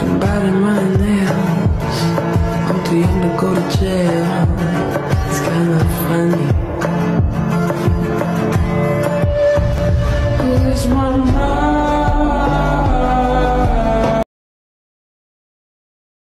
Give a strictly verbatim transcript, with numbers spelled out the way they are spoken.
I'm biting my nails. I'm too young to go to jail.